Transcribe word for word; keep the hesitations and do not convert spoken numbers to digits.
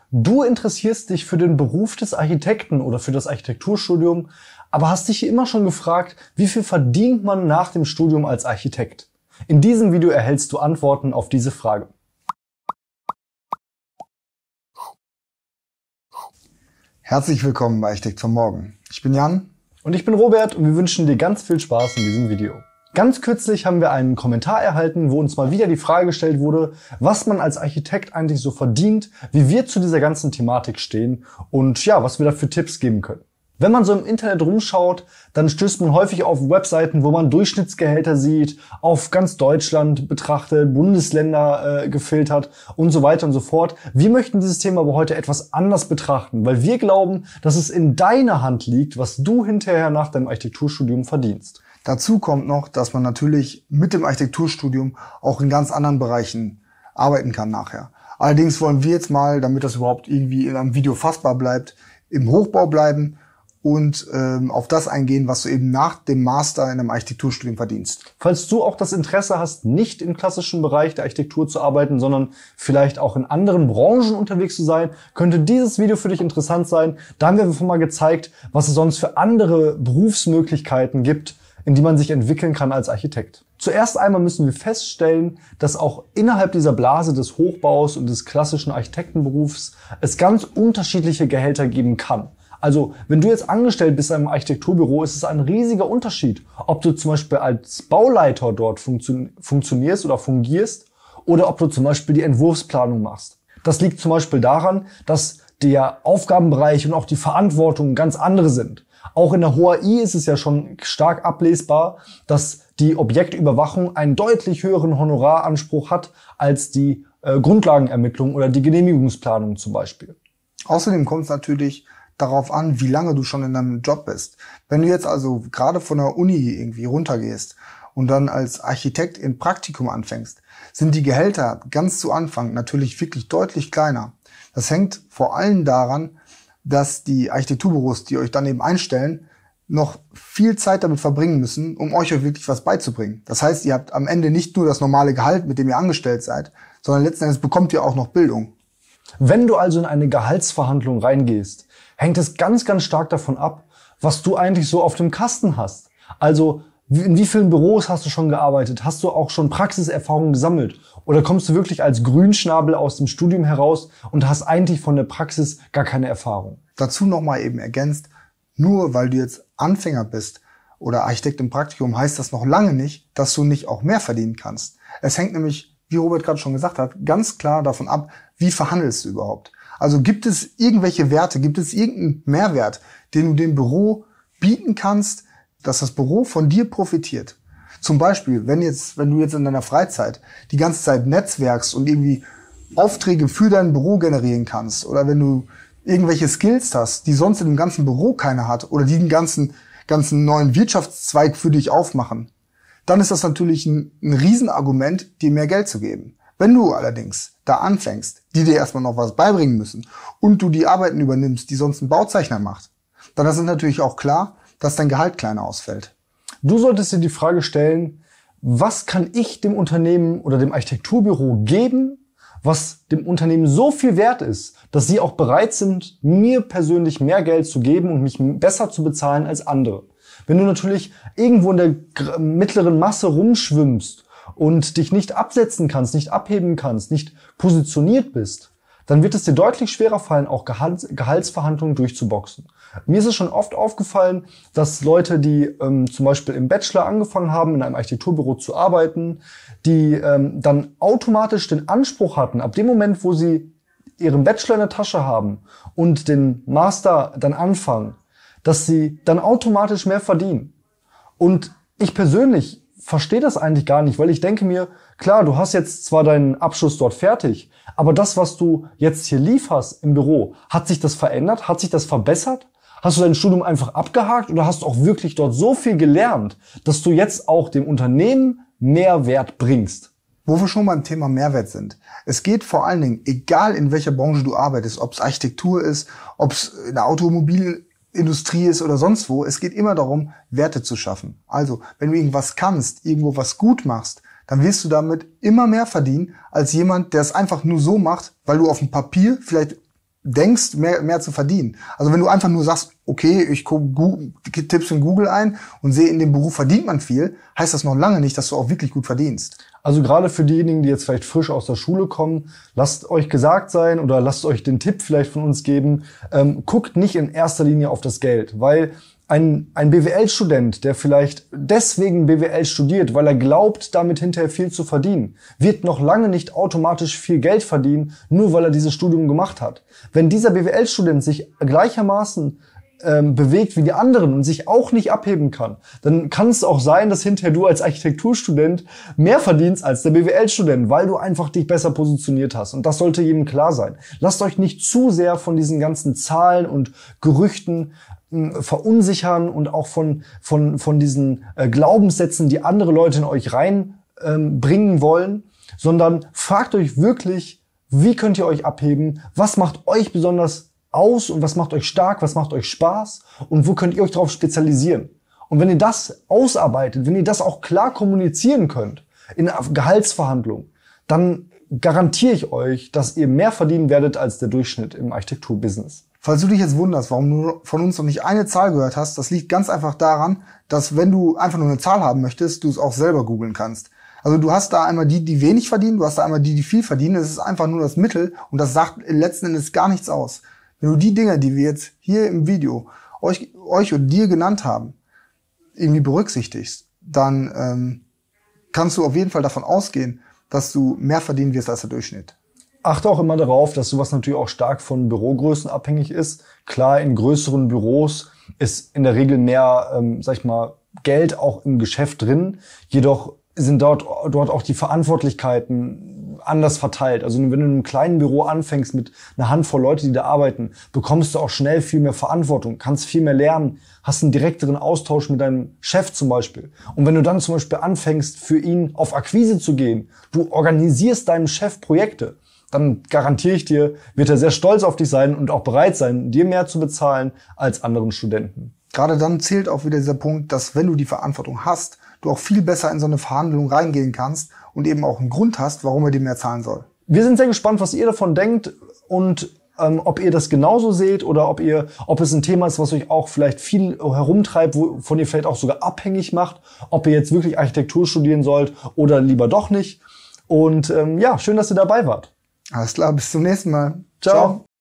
Du interessierst dich für den Beruf des Architekten oder für das Architekturstudium, aber hast dich immer schon gefragt, wie viel verdient man nach dem Studium als Architekt? In diesem Video erhältst du Antworten auf diese Frage. Herzlich willkommen bei Architekt von Morgen. Ich bin Jan. Und ich bin Robert und wir wünschen dir ganz viel Spaß in diesem Video. Ganz kürzlich haben wir einen Kommentar erhalten, wo uns mal wieder die Frage gestellt wurde, was man als Architekt eigentlich so verdient, wie wir zu dieser ganzen Thematik stehen und ja, was wir da für Tipps geben können. Wenn man so im Internet rumschaut, dann stößt man häufig auf Webseiten, wo man Durchschnittsgehälter sieht, auf ganz Deutschland betrachtet, Bundesländer äh, gefiltert und so weiter und so fort. Wir möchten dieses Thema aber heute etwas anders betrachten, weil wir glauben, dass es in deiner Hand liegt, was du hinterher nach deinem Architekturstudium verdienst. Dazu kommt noch, dass man natürlich mit dem Architekturstudium auch in ganz anderen Bereichen arbeiten kann nachher. Allerdings wollen wir jetzt mal, damit das überhaupt irgendwie in einem Video fassbar bleibt, im Hochbau bleiben und ähm, auf das eingehen, was du eben nach dem Master in einem Architekturstudium verdienst. Falls du auch das Interesse hast, nicht im klassischen Bereich der Architektur zu arbeiten, sondern vielleicht auch in anderen Branchen unterwegs zu sein, könnte dieses Video für dich interessant sein. Da haben wir einfach mal gezeigt, was es sonst für andere Berufsmöglichkeiten gibt, in die man sich entwickeln kann als Architekt. Zuerst einmal müssen wir feststellen, dass auch innerhalb dieser Blase des Hochbaus und des klassischen Architektenberufs es ganz unterschiedliche Gehälter geben kann. Also, wenn du jetzt angestellt bist in einem Architekturbüro, ist es ein riesiger Unterschied, ob du zum Beispiel als Bauleiter dort funktio- funktionierst oder fungierst oder ob du zum Beispiel die Entwurfsplanung machst. Das liegt zum Beispiel daran, dass der Aufgabenbereich und auch die Verantwortung ganz andere sind. Auch in der H O A I ist es ja schon stark ablesbar, dass die Objektüberwachung einen deutlich höheren Honoraranspruch hat als die äh, Grundlagenermittlung oder die Genehmigungsplanung zum Beispiel. Außerdem kommt es natürlich darauf an, wie lange du schon in deinem Job bist. Wenn du jetzt also gerade von der Uni irgendwie runtergehst und dann als Architekt im Praktikum anfängst, sind die Gehälter ganz zu Anfang natürlich wirklich deutlich kleiner. Das hängt vor allem daran, dass die Architekturbüros, die euch dann eben einstellen, noch viel Zeit damit verbringen müssen, um euch auch wirklich was beizubringen. Das heißt, ihr habt am Ende nicht nur das normale Gehalt, mit dem ihr angestellt seid, sondern letzten Endes bekommt ihr auch noch Bildung. Wenn du also in eine Gehaltsverhandlung reingehst, hängt es ganz, ganz stark davon ab, was du eigentlich so auf dem Kasten hast. Also in wie vielen Büros hast du schon gearbeitet? Hast du auch schon Praxiserfahrung gesammelt? Oder kommst du wirklich als Grünschnabel aus dem Studium heraus und hast eigentlich von der Praxis gar keine Erfahrung? Dazu nochmal eben ergänzt, nur weil du jetzt Anfänger bist oder Architekt im Praktikum, heißt das noch lange nicht, dass du nicht auch mehr verdienen kannst. Es hängt nämlich, wie Robert gerade schon gesagt hat, ganz klar davon ab, wie verhandelst du überhaupt. Also gibt es irgendwelche Werte, gibt es irgendeinen Mehrwert, den du dem Büro bieten kannst, dass das Büro von dir profitiert. Zum Beispiel, wenn jetzt, wenn du jetzt in deiner Freizeit die ganze Zeit netzwerkst und irgendwie Aufträge für dein Büro generieren kannst oder wenn du irgendwelche Skills hast, die sonst in dem ganzen Büro keiner hat oder die den ganzen, ganzen neuen Wirtschaftszweig für dich aufmachen, dann ist das natürlich ein, ein Riesenargument, dir mehr Geld zu geben. Wenn du allerdings da anfängst, die dir erstmal noch was beibringen müssen und du die Arbeiten übernimmst, die sonst ein Bauzeichner macht, dann ist es natürlich auch klar, dass dein Gehalt kleiner ausfällt. Du solltest dir die Frage stellen, was kann ich dem Unternehmen oder dem Architekturbüro geben, was dem Unternehmen so viel wert ist, dass sie auch bereit sind, mir persönlich mehr Geld zu geben und mich besser zu bezahlen als andere. Wenn du natürlich irgendwo in der mittleren Masse rumschwimmst und dich nicht absetzen kannst, nicht abheben kannst, nicht positioniert bist, dann wird es dir deutlich schwerer fallen, auch Gehalts- Gehaltsverhandlungen durchzuboxen. Mir ist es schon oft aufgefallen, dass Leute, die ähm, zum Beispiel im Bachelor angefangen haben, in einem Architekturbüro zu arbeiten, die ähm, dann automatisch den Anspruch hatten, ab dem Moment, wo sie ihren Bachelor in der Tasche haben und den Master dann anfangen, dass sie dann automatisch mehr verdienen. Und ich persönlich verstehe das eigentlich gar nicht, weil ich denke mir, klar, du hast jetzt zwar deinen Abschluss dort fertig, aber das, was du jetzt hier lieferst im Büro, hat sich das verändert? Hat sich das verbessert? Hast du dein Studium einfach abgehakt oder hast du auch wirklich dort so viel gelernt, dass du jetzt auch dem Unternehmen Mehrwert bringst? Wo wir schon beim Thema Mehrwert sind. Es geht vor allen Dingen, egal in welcher Branche du arbeitest, ob es Architektur ist, ob es in der Automobilindustrie ist oder sonst wo, es geht immer darum, Werte zu schaffen. Also, wenn du irgendwas kannst, irgendwo was gut machst, dann wirst du damit immer mehr verdienen als jemand, der es einfach nur so macht, weil du auf dem Papier vielleicht denkst, mehr, mehr zu verdienen. Also wenn du einfach nur sagst, okay, ich tipp's in Google ein und sehe, in dem Beruf verdient man viel, heißt das noch lange nicht, dass du auch wirklich gut verdienst. Also gerade für diejenigen, die jetzt vielleicht frisch aus der Schule kommen, lasst euch gesagt sein oder lasst euch den Tipp vielleicht von uns geben, ähm, guckt nicht in erster Linie auf das Geld, weil ein, ein B W L-Student, der vielleicht deswegen B W L studiert, weil er glaubt, damit hinterher viel zu verdienen, wird noch lange nicht automatisch viel Geld verdienen, nur weil er dieses Studium gemacht hat. Wenn dieser B W L-Student sich gleichermaßen ähm, bewegt wie die anderen und sich auch nicht abheben kann, dann kann es auch sein, dass hinterher du als Architekturstudent mehr verdienst als der B W L-Student, weil du einfach dich besser positioniert hast. Und das sollte jedem klar sein. Lasst euch nicht zu sehr von diesen ganzen Zahlen und Gerüchten verunsichern und auch von von von diesen äh, Glaubenssätzen, die andere Leute in euch rein ähm, bringen wollen, sondern fragt euch wirklich, wie könnt ihr euch abheben, was macht euch besonders aus und was macht euch stark, was macht euch Spaß und wo könnt ihr euch darauf spezialisieren. Und wenn ihr das ausarbeitet, wenn ihr das auch klar kommunizieren könnt in einer Gehaltsverhandlung, dann garantiere ich euch, dass ihr mehr verdienen werdet als der Durchschnitt im Architekturbusiness. Falls du dich jetzt wunderst, warum du von uns noch nicht eine Zahl gehört hast, das liegt ganz einfach daran, dass wenn du einfach nur eine Zahl haben möchtest, du es auch selber googeln kannst. Also du hast da einmal die, die wenig verdienen, du hast da einmal die, die viel verdienen. Es ist einfach nur das Mittel und das sagt letzten Endes gar nichts aus. Wenn du die Dinge, die wir jetzt hier im Video euch, euch und dir genannt haben, irgendwie berücksichtigst, dann ähm, kannst du auf jeden Fall davon ausgehen, dass du mehr verdienen wirst als der Durchschnitt. Achte auch immer darauf, dass sowas natürlich auch stark von Bürogrößen abhängig ist. Klar, in größeren Büros ist in der Regel mehr, ähm, sag ich mal, Geld auch im Geschäft drin. Jedoch sind dort, dort auch die Verantwortlichkeiten anders verteilt. Also wenn du in einem kleinen Büro anfängst mit einer Handvoll Leute, die da arbeiten, bekommst du auch schnell viel mehr Verantwortung, kannst viel mehr lernen, hast einen direkteren Austausch mit deinem Chef zum Beispiel. Und wenn du dann zum Beispiel anfängst, für ihn auf Akquise zu gehen, du organisierst deinem Chef Projekte, dann garantiere ich dir, wird er sehr stolz auf dich sein und auch bereit sein, dir mehr zu bezahlen als anderen Studenten. Gerade dann zählt auch wieder dieser Punkt, dass wenn du die Verantwortung hast, du auch viel besser in so eine Verhandlung reingehen kannst und eben auch einen Grund hast, warum er dir mehr zahlen soll. Wir sind sehr gespannt, was ihr davon denkt und ähm, ob ihr das genauso seht oder ob ihr, ob es ein Thema ist, was euch auch vielleicht viel herumtreibt, wovon ihr vielleicht auch sogar abhängig macht, ob ihr jetzt wirklich Architektur studieren sollt oder lieber doch nicht. Und ähm, ja, schön, dass ihr dabei wart. Alles klar, bis zum nächsten Mal. Ciao. Ciao.